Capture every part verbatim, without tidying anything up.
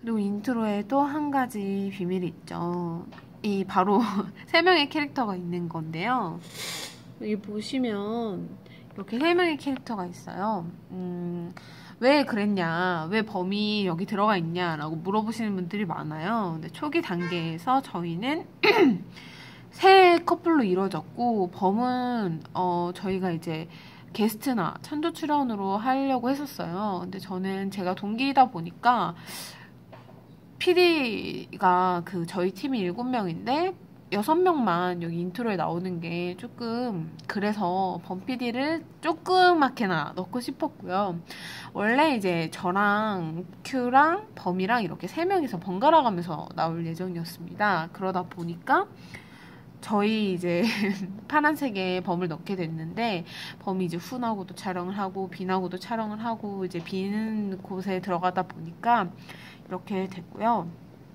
그리고 인트로에 또 한 가지 비밀이 있죠. 이 바로 세 명의 캐릭터가 있는 건데요. 여기 보시면 이렇게 세 명의 캐릭터가 있어요. 음, 왜 그랬냐, 왜 범이 여기 들어가 있냐라고 물어보시는 분들이 많아요. 근데 초기 단계에서 저희는 세 커플로 이루어졌고, 범은 어, 저희가 이제 게스트나 찬조 출연으로 하려고 했었어요. 근데 저는 제가 동기이다 보니까 피디가 그 저희 팀이 일곱 명인데 여섯 명만 여기 인트로에 나오는 게 조금 그래서 범 피디를 조그맣게나 넣고 싶었고요. 원래 이제 저랑 큐랑 범이랑 이렇게 세 명이서 번갈아 가면서 나올 예정이었습니다. 그러다 보니까 저희 이제 파란색에 범을 넣게 됐는데, 범이 이제 훈하고도 촬영을 하고 비나고도 촬영을 하고 이제 비는 곳에 들어가다 보니까 이렇게 됐고요.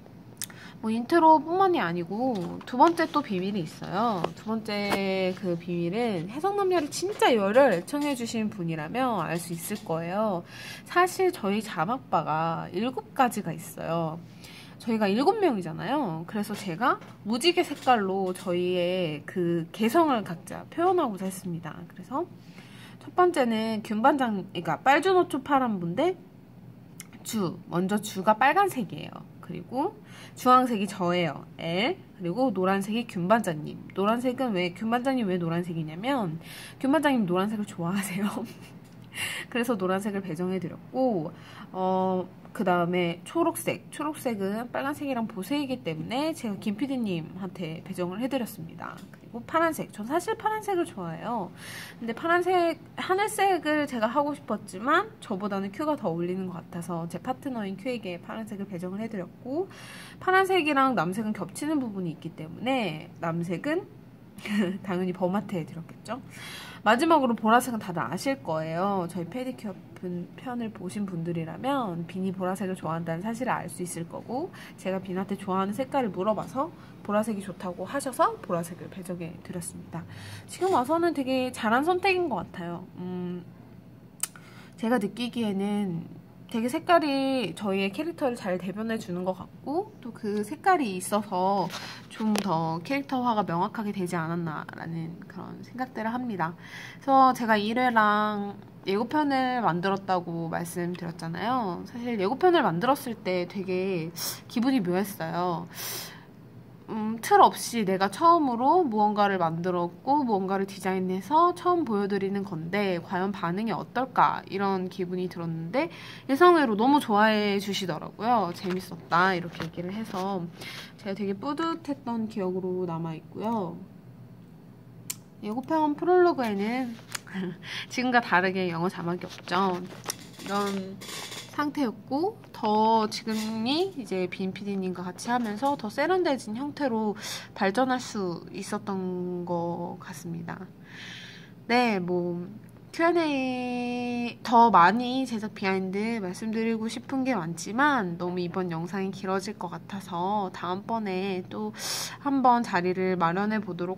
뭐 인트로뿐만이 아니고 두 번째 또 비밀이 있어요. 두 번째 그 비밀은 해성남녀를 진짜 열혈 애청해주신 분이라면 알 수 있을 거예요. 사실 저희 자막바가 일곱 가지가 있어요. 저희가 일곱 명이잖아요. 그래서 제가 무지개 색깔로 저희의 그 개성을 각자 표현하고자 했습니다. 그래서 첫 번째는 균반장, 그러니까 빨주노초 파란분데 주, 먼저 주가 빨간색이에요. 그리고 주황색이 저예요, L. 그리고 노란색이 균반장님. 노란색은 왜, 균반장님 왜 노란색이냐면 균반장님 노란색을 좋아하세요. 그래서 노란색을 배정해드렸고, 어, 그 다음에 초록색. 초록색은 빨간색이랑 보색이기 때문에 제가 김피디님한테 배정을 해드렸습니다. 그리고 파란색. 전 사실 파란색을 좋아해요. 근데 파란색, 하늘색을 제가 하고 싶었지만 저보다는 큐가 더 어울리는 것 같아서 제 파트너인 큐에게 파란색을 배정을 해드렸고, 파란색이랑 남색은 겹치는 부분이 있기 때문에 남색은 당연히 범한테 해드렸겠죠. 마지막으로 보라색은 다들 아실 거예요. 저희 페디큐어 편을 보신 분들이라면 빈이 보라색을 좋아한다는 사실을 알 수 있을 거고, 제가 빈한테 좋아하는 색깔을 물어봐서 보라색이 좋다고 하셔서 보라색을 배정해 드렸습니다. 지금 와서는 되게 잘한 선택인 것 같아요. 음, 제가 느끼기에는 되게 색깔이 저희의 캐릭터를 잘 대변해 주는 것 같고, 또 그 색깔이 있어서 좀 더 캐릭터화가 명확하게 되지 않았나라는 그런 생각들을 합니다. 그래서 제가 일 회랑 예고편을 만들었다고 말씀드렸잖아요. 사실 예고편을 만들었을 때 되게 기분이 묘했어요. 음, 틀 없이 내가 처음으로 무언가를 만들었고 무언가를 디자인해서 처음 보여드리는 건데 과연 반응이 어떨까, 이런 기분이 들었는데 예상외로 너무 좋아해 주시더라고요. 재밌었다 이렇게 얘기를 해서 제가 되게 뿌듯했던 기억으로 남아있고요. 예고편 프롤로그에는 지금과 다르게 영어 자막이 없죠. 이런 상태였고, 더 지금이 이제 빈 피디님과 같이 하면서 더 세련돼진 형태로 발전할 수 있었던 것 같습니다. 네, 뭐 큐 앤 에이 더 많이 제작 비하인드 말씀드리고 싶은 게 많지만 너무 이번 영상이 길어질 것 같아서 다음번에 또 한번 자리를 마련해 보도록